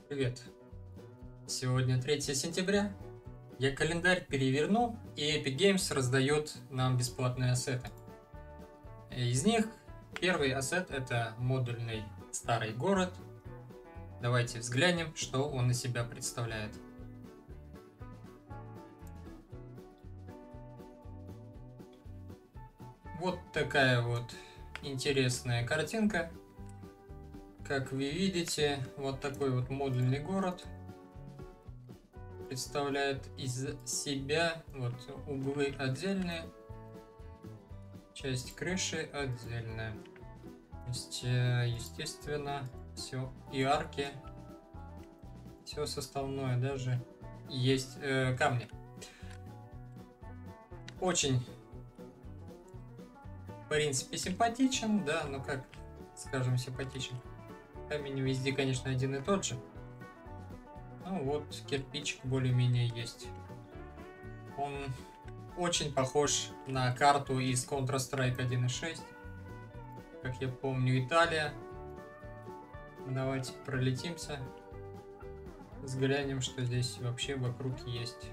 Привет! Сегодня 3 сентября. Я календарь перевернул, и Epic Games раздает нам бесплатные ассеты. Из них первый ассет — это модульный старый город. Давайте взглянем, что он из себя представляет. Вот такая вот интересная картинка. Как вы видите, вот такой вот модульный город представляет из себя вот углы отдельные, часть крыши отдельная. То есть, естественно, все и арки, все составное, даже есть камни. Очень, в принципе, симпатичен, да, но как скажем, симпатичен. Камень везде, конечно, один и тот же. Ну вот, кирпичик более-менее есть. Он очень похож на карту из Counter-Strike 1.6. Как я помню, Италия. Давайте пролетимся. Взглянем, что здесь вообще вокруг есть.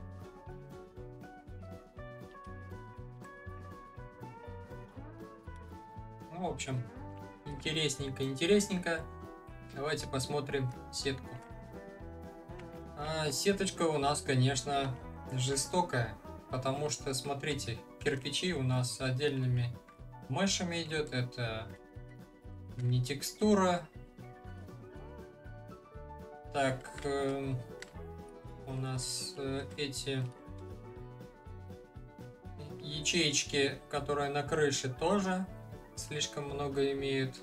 Ну, в общем, интересненько. Давайте посмотрим сетку. Сеточка у нас, конечно, жестокая, потому что, смотрите, кирпичи у нас отдельными мешами идет. Это не текстура. Так, у нас эти ячеечки, которые на крыше, тоже слишком много имеют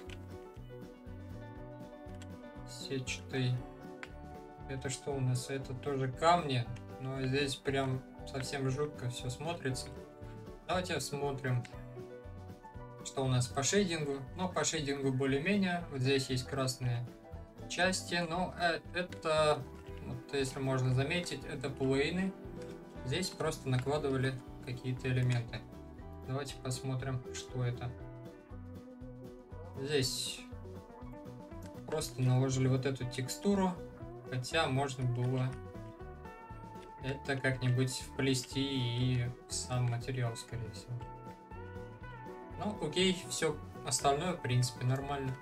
сетчатой. Это что у нас? Это тоже камни, но здесь прям совсем жутко все смотрится. Давайте смотрим, что у нас по шейдингу. Ну, по шейдингу более-менее. Вот здесь есть красные части, но это, вот, если можно заметить, это плейны. Здесь просто накладывали какие-то элементы. Давайте посмотрим, что это. Здесь просто наложили вот эту текстуру, хотя можно было это как-нибудь вплести и в сам материал, скорее всего. Ну, окей, все остальное, в принципе, нормально.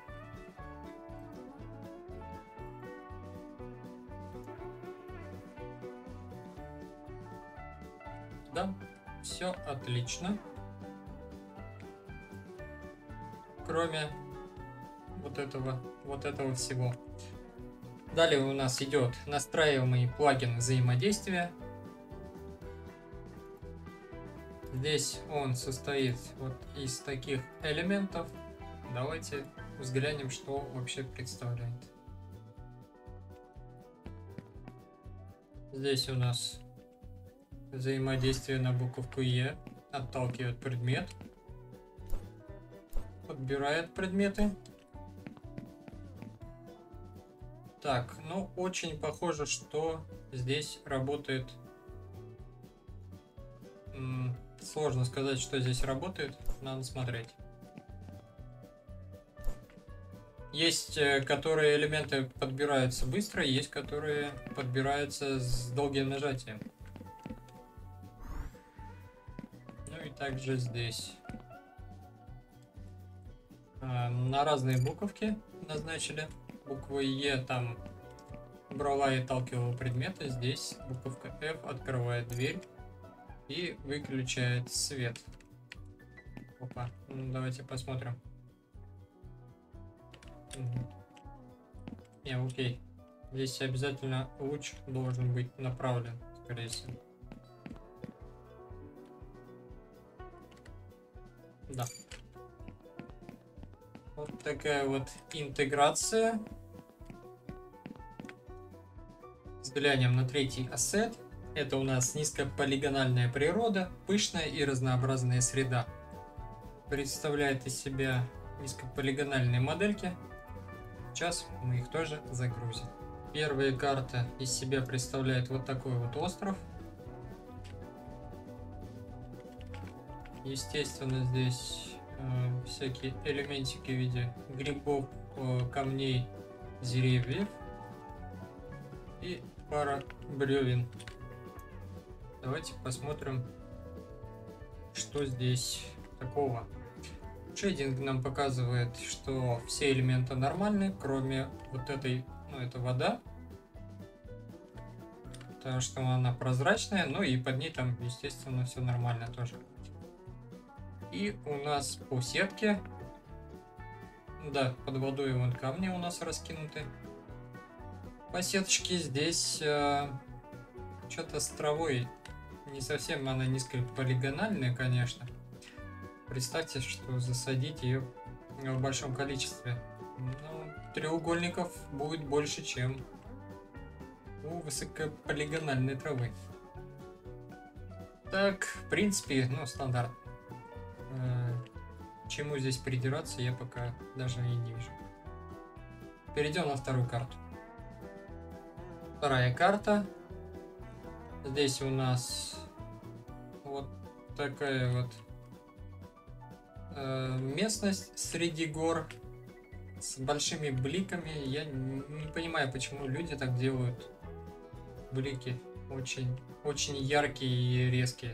Да, все отлично. Кроме вот этого всего. Далее у нас идет настраиваемый плагин взаимодействия. Здесь он состоит вот из таких элементов. Давайте взглянем, что вообще представляет. Здесь у нас взаимодействие на буковку Е. Отталкивает предмет. Подбирает предметы. Так, ну очень похоже, что здесь работает. Сложно сказать, что здесь работает. Надо смотреть. Есть, которые элементы подбираются быстро, есть, которые подбираются с долгим нажатием. Ну и также здесь. На разные буковки назначили. Буква Е там брала и отталкивала предметы. Здесь буковка F открывает дверь и выключает свет. Опа, ну, давайте посмотрим. Не, окей. Здесь обязательно луч должен быть направлен, скорее всего. Да. Вот такая вот интеграция. Взглянем на третий ассет. Это у нас низкополигональная природа, пышная и разнообразная среда. Представляет из себя низкополигональные модельки. Сейчас мы их тоже загрузим. Первая карта из себя представляет вот такой вот остров. Естественно, здесь всякие элементики в виде грибов, камней, деревьев. и пара бревен. Давайте посмотрим, что здесь такого. Шейдинг нам показывает, что все элементы нормальные, кроме вот этой, ну это вода. Потому что она прозрачная, ну и под ней там, естественно, все нормально тоже. И у нас по сетке, да, под водой вон камни у нас раскинуты. По сеточке здесь что-то с травой. Не совсем она низкополигональная, конечно. Представьте, что засадить ее в большом количестве. Ну, треугольников будет больше, чем у высокополигональной травы. Так, в принципе, ну, стандарт. Чему здесь придираться, я пока даже и не вижу. Перейдем на вторую карту. Вторая карта. Здесь у нас вот такая вот местность среди гор с большими бликами. Я не понимаю, почему люди так делают. Блики очень яркие и резкие.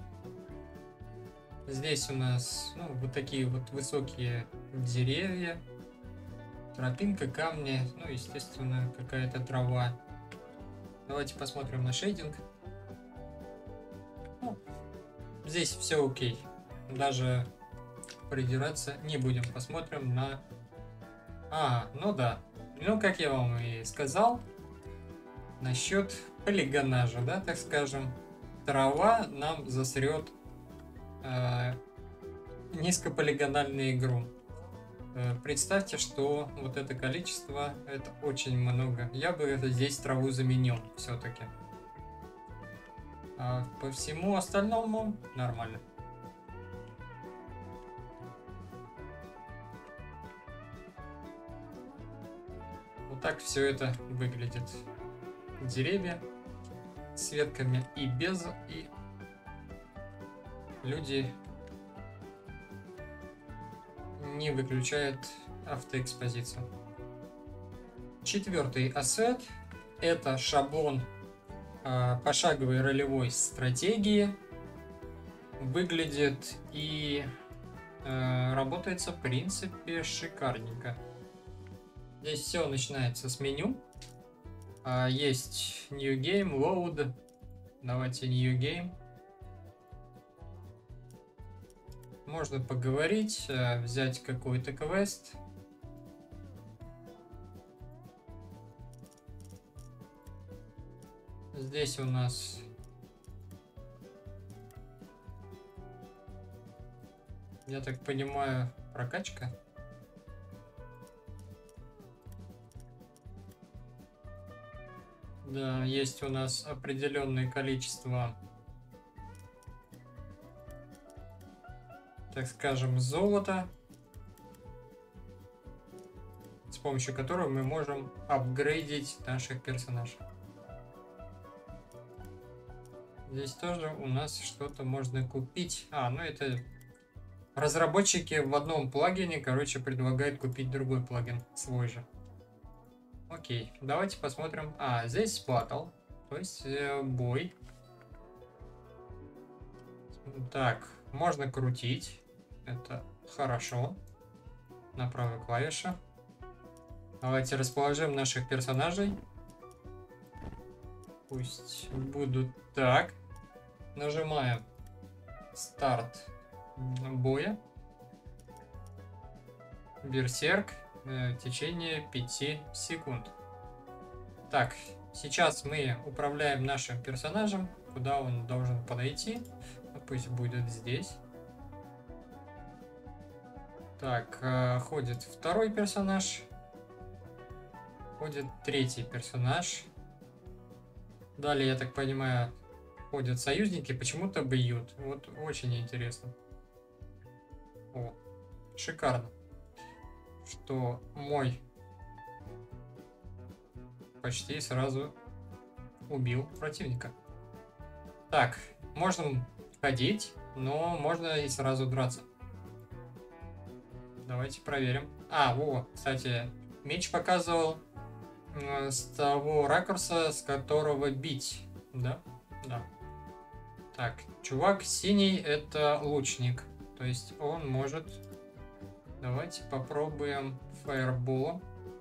Здесь у нас, ну, вот такие вот высокие деревья, тропинка, камни, ну, естественно, какая-то трава. Давайте посмотрим на шейдинг. Ну, здесь все окей. Даже придираться не будем. Посмотрим на... ну да. Ну, как я вам и сказал, насчет полигонажа, да, так скажем. Трава нам засрет низкополигональную игру. Представьте, что вот это количество, это очень много. Я бы здесь траву заменил все-таки. А по всему остальному нормально. Вот так все это выглядит. Деревья с ветками и без, и люди не выключают автоэкспозицию. Четвертый ассет — это шаблон пошаговой ролевой стратегии. Выглядит и работается в принципе шикарненько. Здесь все начинается с меню. Есть New Game, Load. Давайте New Game. Можно поговорить, взять какой-то квест. Здесь у нас я так понимаю, прокачка. Да, есть у нас определенное количество, так скажем, золота, с помощью которого мы можем апгрейдить наших персонажей. Здесь тоже у нас что-то можно купить. Ну это разработчики в одном плагине, короче, предлагают купить другой плагин, свой же. Окей, давайте посмотрим. Здесь батл, то есть бой. Так, можно крутить. Это хорошо. На правой клавише. Давайте расположим наших персонажей. Пусть будут так. Нажимаем старт боя. Берсерк. В течение 5 секунд. Так, сейчас мы управляем нашим персонажем. Куда он должен подойти? Пусть будет здесь. Так, ходит второй персонаж. Ходит третий персонаж. Далее, я так понимаю, ходят союзники. Почему-то бьют. Вот очень интересно. О, шикарно. Что мой почти сразу убил противника. Так, можно ходить, но можно и сразу драться. Давайте проверим. Кстати, меч показывал с того ракурса, с которого бить. Да? Да. Так, чувак синий это лучник. То есть он может... Давайте попробуем фаерболом.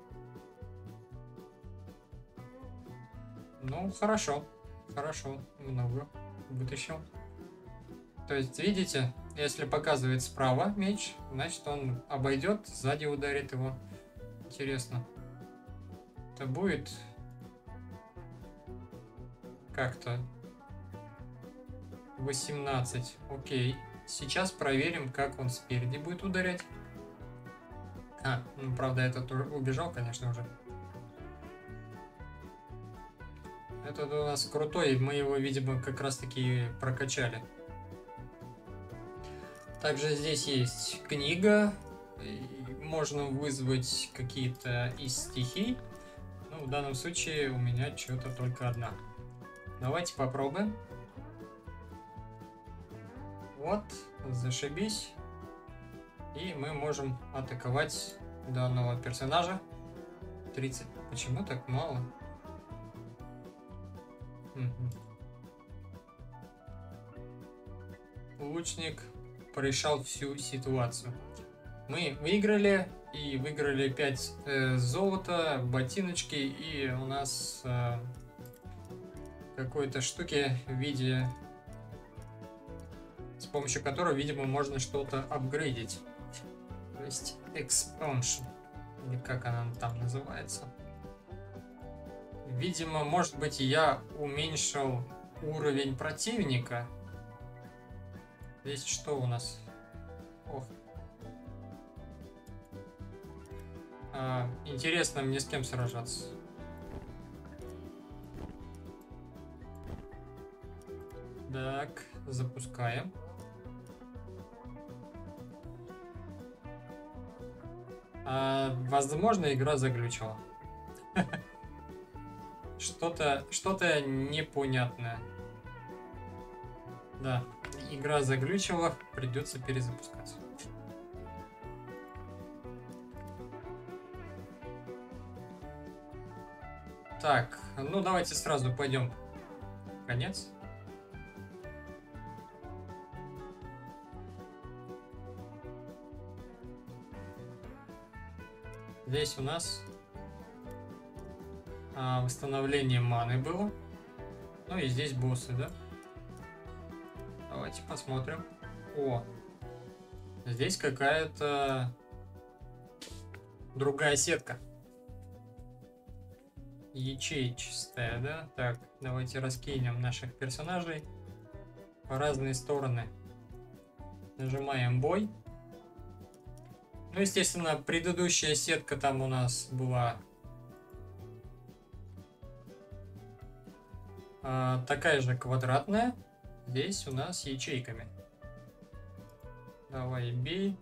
Ну, хорошо. Хорошо. Много вытащил. То есть, видите, если показывает справа меч, значит он обойдет, сзади ударит его. Интересно. Это будет как-то 18. Окей. Сейчас проверим, как он спереди будет ударять. Ну, правда, этот убежал, конечно, уже. Этот у нас крутой, мы его, видимо, как раз-таки прокачали. Также здесь есть книга. Можно вызвать какие-то из стихий. Ну, в данном случае у меня что-то только одна. Давайте попробуем. Вот, зашибись. И мы можем атаковать данного персонажа. 30. Почему так мало? Лучник порешал всю ситуацию. Мы выиграли. И выиграли 5 золота, ботиночки. И у нас какой-то штуки в виде... С помощью которой, видимо, можно что-то апгрейдить. То есть expansion. Или как она там называется. Видимо, может быть, я уменьшил уровень противника. Здесь что у нас? Ох. Интересно мне с кем сражаться. Так, запускаем. Возможно, игра заглючила. Что-то непонятное. Да, игра заглючила, придется перезапускаться. Так, ну давайте сразу пойдем. Конец. Здесь у нас восстановление маны было. Ну и здесь боссы, да? Давайте посмотрим. О, здесь какая-то другая сетка. Ячеечная, да? Так, давайте раскинем наших персонажей по разные стороны. Нажимаем бой. Ну, естественно, предыдущая сетка там у нас была такая же квадратная. Здесь у нас ячейками. Давай, бей.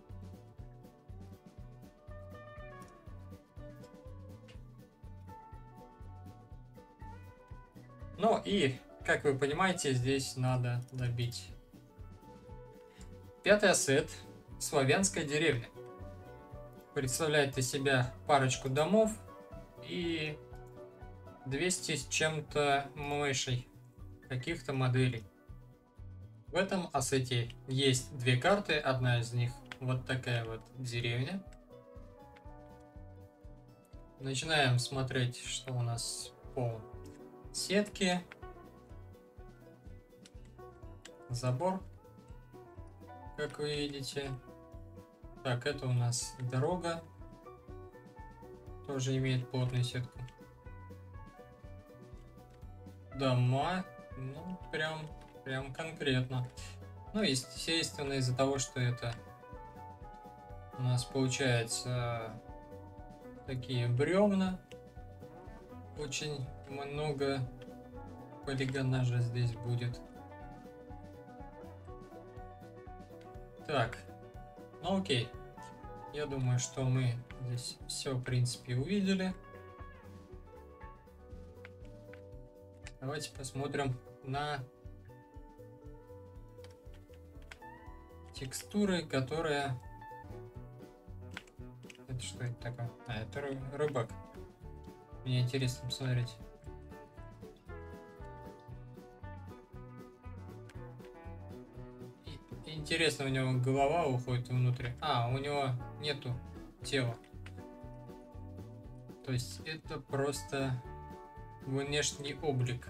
Ну и, как вы понимаете, здесь надо добить. 5-й ассет. Славянская деревня. Представляет из себя парочку домов и 200 с чем-то мышей, каких-то моделей. В этом ассете есть 2 карты, одна из них вот такая вот деревня. Начинаем смотреть, что у нас по сетке. Забор, как вы видите. Так, это у нас дорога. Тоже имеет плотную сетку. Дома. Ну, прям конкретно. Ну, естественно, из-за того, что это у нас получается такие бревна. Очень много полигонажа здесь будет. Так. Ну окей, я думаю, что мы здесь все, в принципе, увидели. Давайте посмотрим на текстуры, которые... Это что это такое? Это рыбак. Мне интересно посмотреть. Интересно, у него голова уходит внутрь. А, у него нету тела. То есть это просто внешний облик.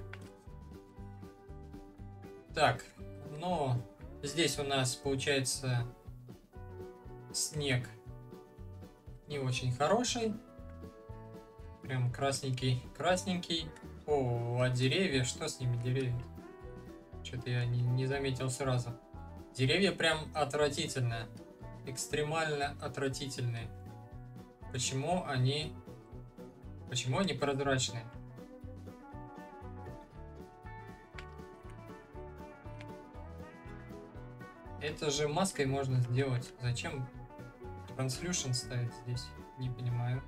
Так, но здесь у нас получается снег не очень хороший. Прям красненький, красненький. О, а деревья, что с ними деревья? Что-то я не заметил сразу. Деревья прям отвратительные. Экстремально отвратительные. Почему они прозрачные? Это же маской можно сделать. Зачем Translution ставить здесь? Не понимаю.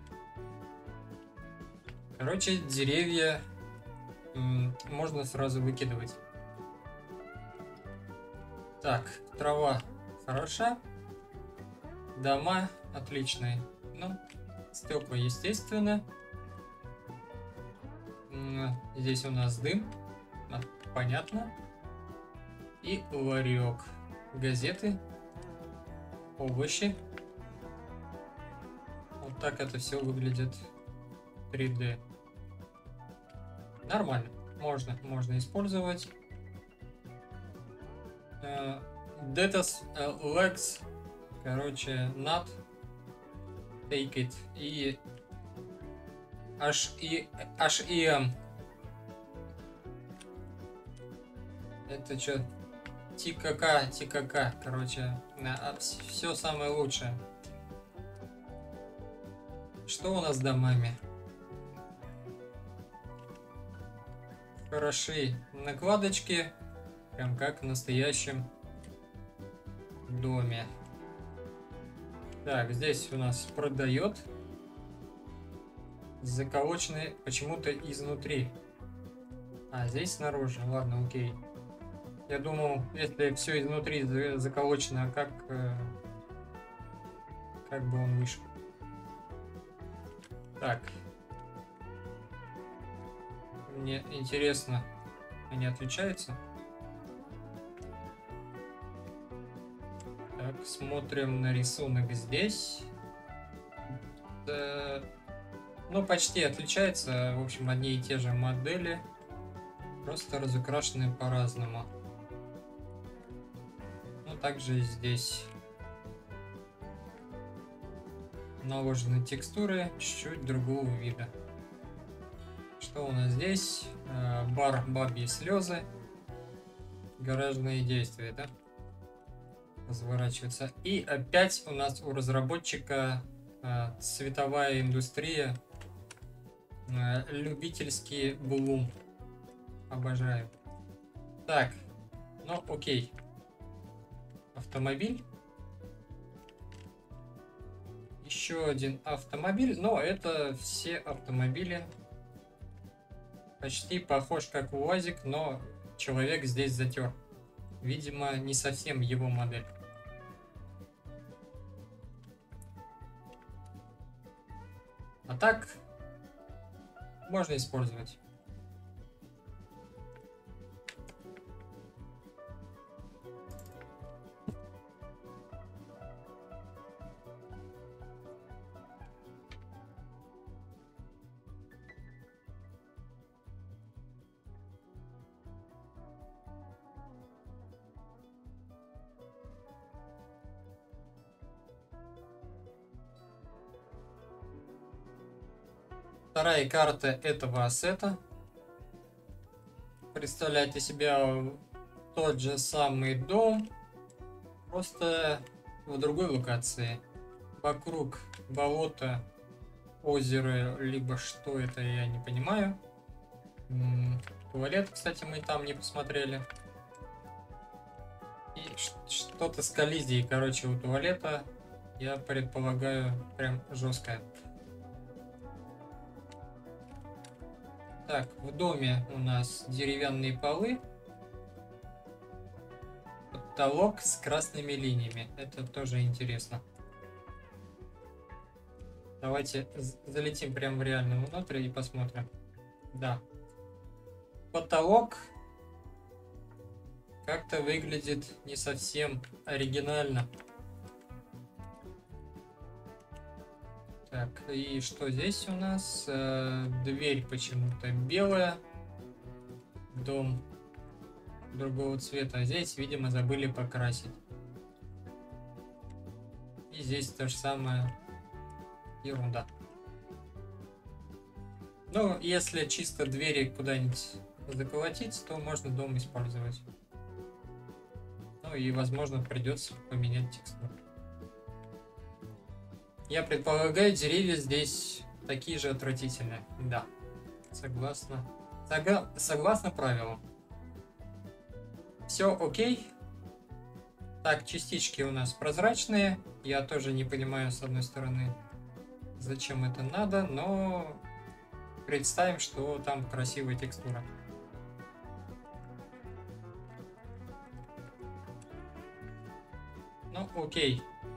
Короче, деревья можно сразу выкидывать. Так, трава хороша. Дома отличные. Ну, стекла, естественно. Здесь у нас дым. Понятно. И ларек. Газеты. Овощи. Вот так это все выглядит 3D. Нормально. Можно использовать. Detas legs. Короче, not take it. И HEM. Это что? ТКК. Короче, все самое лучшее. Что у нас с домами? Хороши накладочки. Прям как в настоящем доме. Так, здесь у нас продает. Заколоченные почему-то изнутри. А, здесь снаружи. Ладно, окей. Я думал, если все изнутри заколочено, как бы он вышел. Так. Мне интересно, они отличаются? Так, смотрим на рисунок здесь. Да, ну, почти отличается. В общем, одни и те же модели. Просто разукрашены по-разному. Ну, также здесь наложены текстуры чуть-чуть другого вида. Что у нас здесь? Бар бабьи слезы. Гаражные действия, да? Разворачивается. И опять у нас у разработчика цветовая индустрия. Любительский блум. Обожаю. Так, ну окей. Автомобиль. Еще один автомобиль. Но это все автомобили. Почти похож как УАЗик, но человек здесь затер. Видимо, не совсем его модель. А так можно использовать. Вторая карта этого ассета представляет из себя тот же самый дом, просто в другой локации. Вокруг болото, озеро, либо что это, я не понимаю. Туалет, кстати, мы там не посмотрели. И что-то с коллизией, короче, у туалета, я предполагаю, прям жесткое. Так, в доме у нас деревянные полы. Потолок с красными линиями. Это тоже интересно. Давайте залетим прямо в реальную внутрь и посмотрим. Да. Потолок как-то выглядит не совсем оригинально. Так, и что здесь у нас? Дверь почему-то белая. Дом другого цвета. А здесь, видимо, забыли покрасить. И здесь та же самая ерунда. Ну, если чисто двери куда-нибудь заколотить, то можно дом использовать. Ну и, возможно, придется поменять текстуру. Я предполагаю, деревья здесь такие же отвратительные. Да, согласно. Согласно правилам. Все окей. Так, частички у нас прозрачные. Я тоже не понимаю, с одной стороны, зачем это надо, но представим, что там красивая текстура. Ну, окей.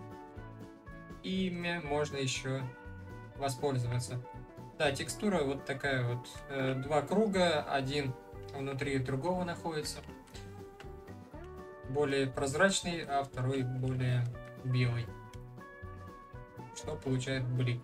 Ими можно еще воспользоваться. Да, текстура вот такая вот. Два круга, один внутри другого находится. Более прозрачный, а второй более белый. Что получает блик.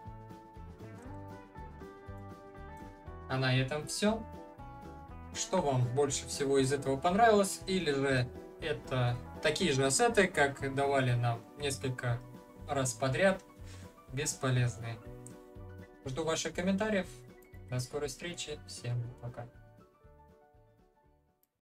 А на этом все. Что вам больше всего из этого понравилось? Или же это такие же ассеты, как давали нам несколько раз подряд, бесполезные? Жду ваших комментариев. До скорой встречи. Всем пока.